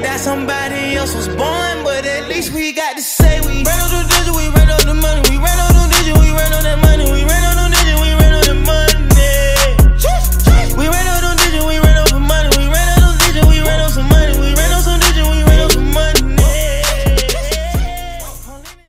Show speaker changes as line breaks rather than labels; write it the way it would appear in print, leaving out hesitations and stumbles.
that somebody else was born, but at least we got to